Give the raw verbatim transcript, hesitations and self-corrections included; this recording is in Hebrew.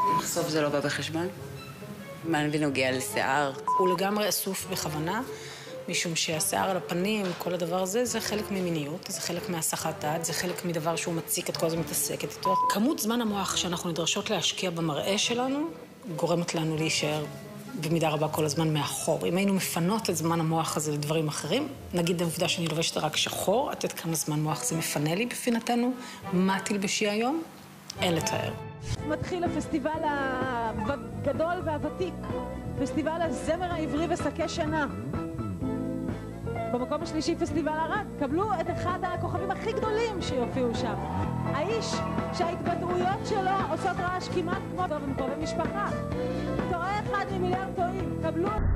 לחשוף זה לא בא בחשבון? מה בנוגע לשיער? הוא לגמרי אסוף בכוונה, משום שהשיער על הפנים, כל הדבר הזה, זה חלק ממיניות, זה חלק מהסחת דעת, זה חלק מדבר שהוא מציק, את כל זה מתעסקת איתו. כמות זמן המוח שאנחנו נדרשות להשקיע במראה שלנו, גורמת לנו להישאר במידה רבה כל הזמן מאחור. אם היינו מפנות את זמן המוח הזה לדברים אחרים, נגיד העובדה שאני לובשת רק שחור, את יודעת כמה זמן מוח זה מפנה לי בפינתנו, מה תלבשי היום? אין לתאר. מתחיל הפסטיבל הגדול והוותיק, פסטיבל הזמר העברי ושקי שינה. במקום השלישי פסטיבל ערד, קבלו את אחד הכוכבים הכי גדולים שיופיעו שם. האיש שההתבטאויות שלו עושות רעש כמעט כמו במקום במשפחה. טועה אחד ממיליון טועים, קבלו...